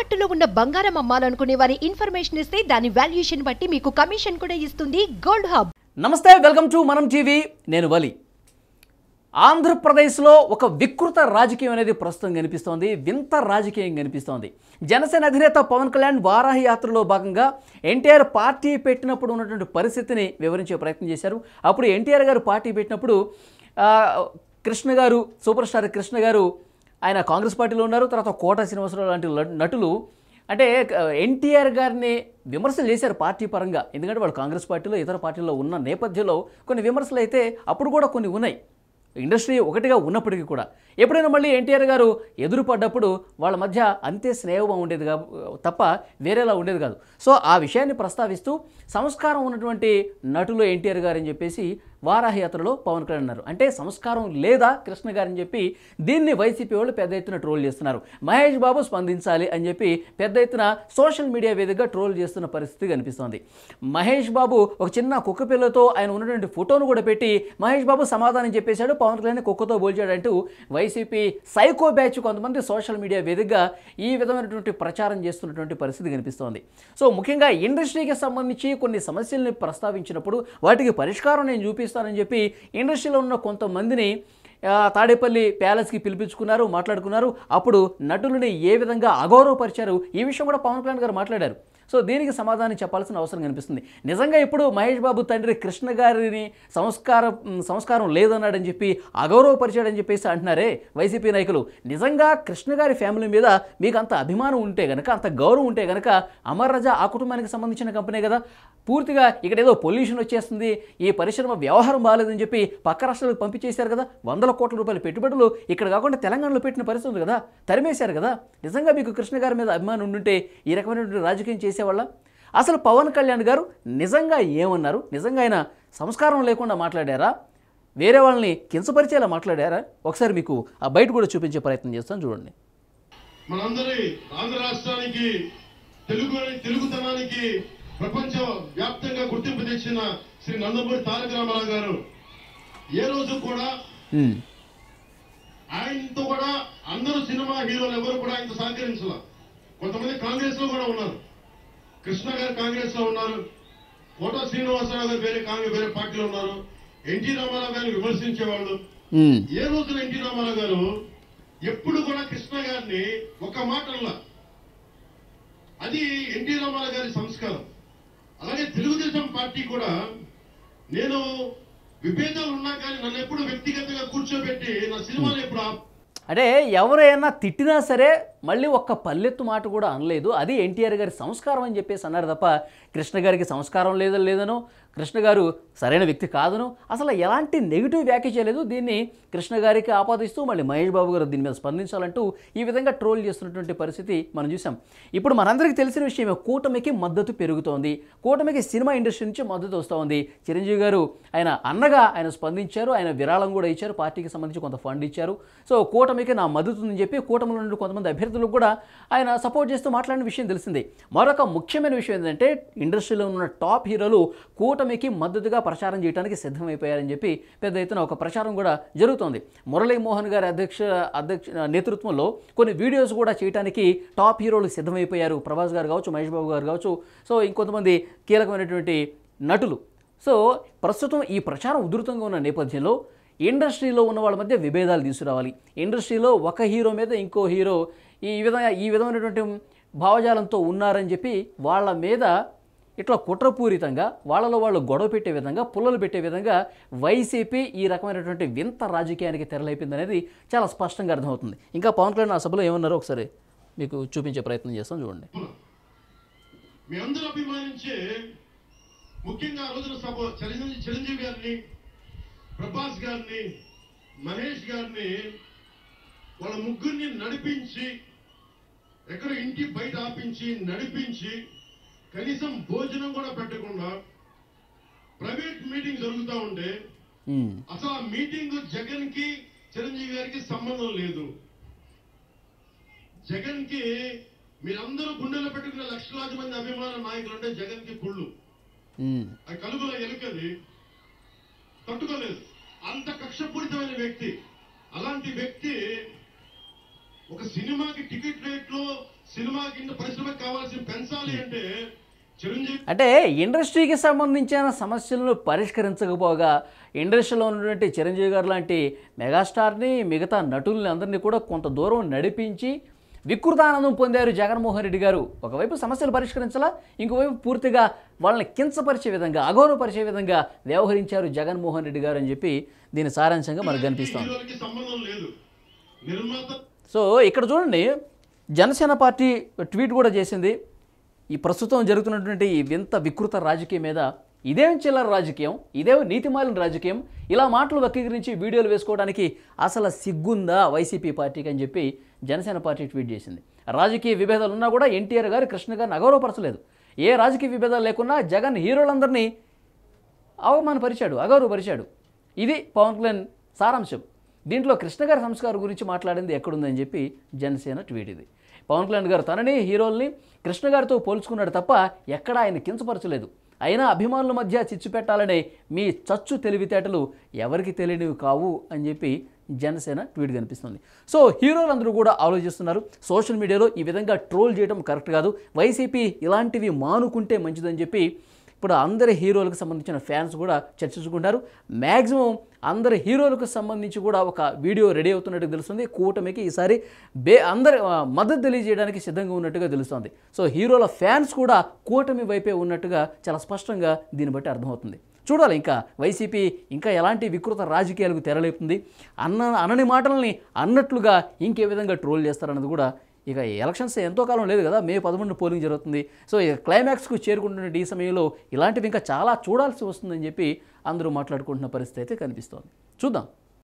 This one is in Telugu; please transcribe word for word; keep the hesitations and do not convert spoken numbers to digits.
తాకట్టులో ఉన్న బంగారం అమ్మాలనుకునే వారి ఇన్ఫర్మేషన్ ఇస్తే దాని వాల్యుయేషన్ బట్టి మీకు కమిషన్ కూడా ఇస్తుంది గోల్డ్ హబ్. నమస్తే, వెల్కమ్ టు మనం టీవీ. నేను వలి. ఆంధ్రప్రదేశ్లో ఒక వికృత రాజకీయం అనేది ప్రస్తుతం కనిపిస్తోంది. వింత రాజకీయం కనిపిస్తోంది. జనసేన అధినేత పవన్ కళ్యాణ్ వారాహి యాత్రలో భాగంగా ఎన్టీఆర్ పార్టీ పెట్టినప్పుడు ఉన్నటువంటి పరిస్థితిని వివరించే ప్రయత్నం చేశారు. అప్పుడు ఎన్టీఆర్ గారు పార్టీ పెట్టినప్పుడు కృష్ణ గారు, సూపర్ స్టార్ కృష్ణ గారు, ఆయన కాంగ్రెస్ పార్టీలో ఉన్నారు. తర్వాత కోట శ్రీనివాసరావు లాంటి నటులు అంటే ఎన్టీఆర్ గారిని విమర్శలు చేశారు పార్టీ పరంగా. ఎందుకంటే వాళ్ళు కాంగ్రెస్ పార్టీలో ఇతర పార్టీల్లో ఉన్న నేపథ్యంలో కొన్ని విమర్శలు అయితే అప్పుడు కూడా కొన్ని ఉన్నాయి, ఇండస్ట్రీ ఒకటిగా ఉన్నప్పటికీ కూడా. ఎప్పుడైనా మళ్ళీ ఎన్టీఆర్ గారు ఎదురుపడ్డప్పుడు వాళ్ళ మధ్య అంతే స్నేహం ఉండేది కా తప్ప వేరేలా ఉండేది కాదు. సో ఆ విషయాన్ని ప్రస్తావిస్తూ సంస్కారం ఉన్నటువంటి నటులు ఎన్టీఆర్ గారు అని చెప్పేసి వారాహి యాత్రలో పవన్ కళ్యాణ్ అన్నారు. అంటే సంస్కారం లేదా కృష్ణ గారని చెప్పి దీన్ని వైసీపీ వాళ్ళు పెద్ద ఎత్తున ట్రోల్ చేస్తున్నారు. మహేష్ బాబు స్పందించాలి అని చెప్పి పెద్ద ఎత్తున సోషల్ మీడియా వేదికగా ట్రోల్ చేస్తున్న పరిస్థితి కనిపిస్తోంది. మహేష్ బాబు ఒక చిన్న కుక్క పిల్లతో ఆయన ఉన్నటువంటి ఫోటోను కూడా పెట్టి మహేష్ బాబు సమాధానం చెప్పేశాడు, పవన్ కళ్యాణ్ కుక్కతో పోల్చాడంటూ వైసీపీ సైకో బ్యాచ్ కొంతమంది సోషల్ మీడియా వేదికగా ఈ విధమైనటువంటి ప్రచారం చేస్తున్నటువంటి పరిస్థితి కనిపిస్తోంది. సో ముఖ్యంగా ఇండస్ట్రీకి సంబంధించి కొన్ని సమస్యల్ని ప్రస్తావించినప్పుడు వాటికి పరిష్కారం నేను చూపిస్తానని చెప్పి ఇండస్ట్రీలో ఉన్న కొంతమందిని తాడేపల్లి ప్యాలెస్కి పిలిపించుకున్నారు, మాట్లాడుకున్నారు. అప్పుడు నటులని ఏ విధంగా అగౌరవపరిచారు ఈ విషయం కూడా పవన్ కళ్యాణ్ గారు మాట్లాడారు. సో దీనికి సమాధానం చెప్పాల్సిన అవసరం కనిపిస్తుంది. నిజంగా ఇప్పుడు మహేష్ బాబు తండ్రి కృష్ణ గారిని సంస్కారం సంస్కారం లేదన్నాడని చెప్పి అగౌరవపరిచాడని చెప్పేసి అంటున్నారే వైసీపీ నాయకులు. నిజంగా కృష్ణ గారి ఫ్యామిలీ మీద మీకు అంత అభిమానం ఉంటే కనుక, అంత గౌరవం ఉంటే కనుక అమర్ రాజా ఆ కుటుంబానికి సంబంధించిన కంపెనీ కదా. పూర్తిగా ఇక్కడ ఏదో పొల్యూషన్ వచ్చేస్తుంది, ఈ పరిశ్రమ వ్యవహారం బాగాలేదని చెప్పి పక్క రాష్ట్రాలకు పంపించేశారు కదా. వందల కోట్ల రూపాయల పెట్టుబడులు ఇక్కడ కాకుండా తెలంగాణలో పెట్టిన పరిస్థితి ఉంది కదా, తరిమేశారు కదా. నిజంగా మీకు కృష్ణ గారి మీద అభిమానం ఉండుంటే ఈ రకమైనటువంటి రాజకీయం చేసేవాళ్ళ? అసలు పవన్ కళ్యాణ్ గారు నిజంగా ఏమన్నారు? నిజంగా ఆయన సంస్కారం లేకుండా మాట్లాడారా, వేరే వాళ్ళని కించపరిచేలా మాట్లాడారా? ఒకసారి మీకు ఆ బయట కూడా చూపించే ప్రయత్నం చేస్తాను, చూడండి. మనందరి ఆంధ్ర రాష్ట్రానికి తెలుగు తెలుగుతనానికి ప్రపంచ వ్యాప్తంగా గుర్తింపు తెచ్చిన శ్రీ నందమూరి తారక రామారావు గారు ఏ రోజు కూడా ఆయనతో కూడా అందరూ సినిమా హీరోలు ఎవరు కూడా ఆయనతో సహకరించాల. కొంతమంది కాంగ్రెస్ లో కూడా ఉన్నారు, కృష్ణ గారు కాంగ్రెస్ లో ఉన్నారు, కోట శ్రీనివాసరావు గారు వేరే కాంగ్రెస్ వేరే పార్టీలో ఉన్నారు, ఎన్టీ రామారావు గారిని విమర్శించేవాళ్ళు. ఏ రోజున ఎన్టీ రామారావు గారు ఎప్పుడు కూడా కృష్ణ గారిని ఒక మాటల్లా, అది ఎన్టీ రామారావు గారి సంస్కారం. అలాగే తెలుగుదేశం పార్టీ కూడా నేను విభేదాలు ఉన్నా కానీ నన్ను ఎప్పుడు వ్యక్తిగతంగా కూర్చోబెట్టి నా సినిమాలు ఎప్పుడు అంటే ఎవరైనా తిట్టినా సరే మళ్ళీ ఒక్క పల్లెత్తు మాట కూడా అనలేదు. అది ఎన్టీఆర్ గారి సంస్కారం అని చెప్పేసి అన్నారు తప్ప కృష్ణ గారికి సంస్కారం లేదో లేదనో, కృష్ణ గారు సరైన వ్యక్తి కాదనో అసలు ఎలాంటి నెగిటివ్ వ్యాఖ్య చేయలేదు. దీన్ని కృష్ణ గారికి ఆపాదిస్తూ మళ్ళీ మహేష్ బాబు గారు దీని మీద స్పందించాలంటూ ఈ విధంగా ట్రోల్ చేస్తున్నటువంటి పరిస్థితి మనం చూసాం. ఇప్పుడు మనందరికీ తెలిసిన విషయమే, కూటమికి మద్దతు పెరుగుతోంది, కూటమికి సినిమా ఇండస్ట్రీ నుంచి మద్దతు వస్తూ ఉంది. చిరంజీవి గారు ఆయన అన్నగా ఆయన స్పందించారు, ఆయన విరాళం కూడా ఇచ్చారు, పార్టీకి సంబంధించి కొంత ఫండ్ ఇచ్చారు. సో కూటమికి నా మద్దతు ఉందని చెప్పి కూటమిలో నుండి కొంతమంది అభ్యర్థులకు కూడా ఆయన సపోర్ట్ చేస్తూ మాట్లాడిన విషయం తెలిసిందే. మరొక ముఖ్యమైన విషయం ఏంటంటే ఇండస్ట్రీలో ఉన్న టాప్ హీరోలు కూటమికి మద్దతుగా ప్రచారం చేయడానికి సిద్ధమైపోయారని చెప్పి పెద్ద ఎత్తున ఒక ప్రచారం కూడా జరుగుతోంది. మురళీమోహన్ గారి అధ్యక్ష అధ్యక్ష నేతృత్వంలో కొన్ని వీడియోస్ కూడా చేయడానికి టాప్ హీరోలు సిద్ధమైపోయారు. ప్రభాస్ గారు కావచ్చు, మహేష్ బాబు గారు కావచ్చు, సో ఇంకొంతమంది కీలకమైనటువంటి నటులు. సో ప్రస్తుతం ఈ ప్రచారం ఉధృతంగా ఉన్న నేపథ్యంలో ఇండస్ట్రీలో ఉన్న వాళ్ళ మధ్య విభేదాలు తీసుకురావాలి. ఇండస్ట్రీలో ఒక హీరో మీద ఇంకో హీరో ఈ విధంగా ఈ విధమైనటువంటి భావజాలంతో ఉన్నారని చెప్పి వాళ్ళ మీద ఇట్లా కుట్రపూరితంగా వాళ్ళలో వాళ్ళు గొడవ పెట్టే విధంగా, పుల్లలు పెట్టే విధంగా వైసీపీ ఈ రకమైనటువంటి వింత రాజకీయానికి తెరలేపింది అనేది చాలా స్పష్టంగా అర్థమవుతుంది. ఇంకా పవన్ కళ్యాణ్ ఆ సభలో ఏమన్నారో ఒకసారి మీకు చూపించే ప్రయత్నం చేస్తాం, చూడండి. మీ అందరూ అభిమానించే ముఖ్యంగా ఆ రోజున సభ చిరంజీవి గారిని, ప్రభాస్ గారిని, మహేష్ గారిని వాళ్ళ ముగ్గురిని నడిపించి ఎక్కడ ఇంటి బయట ఆపించి నడిపించి కనీసం భోజనం కూడా పెట్టకుండా ప్రైవేట్ మీటింగ్ జరుగుతూ ఉంటే అసలు ఆ మీటింగ్ జగన్ కి చిరంజీవి గారికి సంబంధం లేదు. జగన్ కి మీరందరూ గుండెల్లో పెట్టుకునే లక్షలాది మంది అభిమాన నాయకులు అంటే జగన్ కి కుళ్ళు, ఆ కలుగులో ఎలుకది తట్టుకోలేదు. అంత కక్షపూరితమైన వ్యక్తి. అలాంటి వ్యక్తి ఒక సినిమాకి టికెట్ రేట్లు సినిమాకి ఇంత పరిశ్రమకు కావాల్సిన పెంచాలి అంటే చిరంజీవి అంటే ఇండస్ట్రీకి సంబంధించిన సమస్యలను పరిష్కరించకపోగా ఇండస్ట్రీలో ఉన్నటువంటి చిరంజీవి గారు లాంటి మెగాస్టార్ని మిగతా నటుల్ని అందరినీ కూడా కొంత దూరం నడిపించి వికృతానందం పొందారు జగన్మోహన్ రెడ్డి గారు. ఒకవైపు సమస్యలు పరిష్కరించాలా, ఇంకోవైపు పూర్తిగా వాళ్ళని కించపరిచే విధంగా, అగౌరవపరిచే విధంగా వ్యవహరించారు జగన్మోహన్ రెడ్డి గారు అని చెప్పి దీని సారాంశంగా మనకు కనిపిస్తోంది. హీరోలకి సంబంధం లేదు. నిర్మాత సో ఇక్కడ చూడండి, జనసేన పార్టీ ట్వీట్ కూడా చేసింది. ఈ ప్రస్తుతం జరుగుతున్నటువంటి ఈ వింత వికృత రాజకీయం మీద ఇదేం చిల్లర రాజకీయం, ఇదేం నీతిమాలిన రాజకీయం, ఇలా మాటలు వక్రీకరించి వీడియోలు వేసుకోవడానికి అసలు సిగ్గుందా వైసీపీ పార్టీకి అని చెప్పి జనసేన పార్టీ ట్వీట్ చేసింది. రాజకీయ విభేదాలు ఉన్నా కూడా ఎన్టీఆర్ గారు కృష్ణ గారిని అగౌరవపరచలేదు. ఏ రాజకీయ విభేదాలు లేకున్నా జగన్ హీరోలందరినీ అవమానపరిచాడు, అగౌరవపరిచాడు. ఇది పవన్ కళ్యాణ్ సారాంశం. దీంట్లో కృష్ణ గారి సంస్కారం గురించి మాట్లాడింది ఎక్కడుందని చెప్పి జనసేన ట్వీట్ ఇది. పవన్ కళ్యాణ్ గారు తనని హీరోల్ని కృష్ణ గారితో పోల్చుకున్నాడు తప్ప ఎక్కడా ఆయన కించపరచలేదు. అయినా అభిమానుల మధ్య చిచ్చు పెట్టాలనే మీ చచ్చు తెలివితేటలు ఎవరికి తెలియనివి కావు అని చెప్పి జనసేన ట్వీట్ కనిపిస్తుంది. సో హీరోలందరూ కూడా ఆలోచిస్తున్నారు, సోషల్ మీడియాలో ఈ విధంగా ట్రోల్ చేయడం కరెక్ట్ కాదు, వైసీపీ ఇలాంటివి మానుకుంటే మంచిదని చెప్పి ఇప్పుడు అందరి హీరోలకు సంబంధించిన ఫ్యాన్స్ కూడా చర్చించుకుంటారు. మ్యాక్సిమం అందరి హీరోలకు సంబంధించి కూడా ఒక వీడియో రెడీ అవుతున్నట్టు తెలుస్తుంది. కూటమికి ఈసారి బే అందరి మద్దతు తెలియజేయడానికి సిద్ధంగా ఉన్నట్టుగా తెలుస్తుంది. సో హీరోల ఫ్యాన్స్ కూడా కూటమి వైపే ఉన్నట్టుగా చాలా స్పష్టంగా దీన్ని బట్టి అర్థమవుతుంది. చూడాలి ఇంకా వైసీపీ ఇంకా ఎలాంటి వికృత రాజకీయాలకు తెరలేపుతుంది, అన్న అనని మాటల్ని అన్నట్లుగా ఇంకే విధంగా ట్రోల్ చేస్తారన్నది కూడా. ఇక ఎలక్షన్స్ ఎంతో కాలం లేదు కదా, మే పదకొండు పోలింగ్ జరుగుతుంది. సో ఇక క్లైమాక్స్కు చేరుకుంటున్న ఈ సమయంలో ఇలాంటివి ఇంకా చాలా చూడాల్సి వస్తుందని చెప్పి అందరూ మాట్లాడుకుంటున్న పరిస్థితి అయితే కనిపిస్తోంది. చూద్దాం.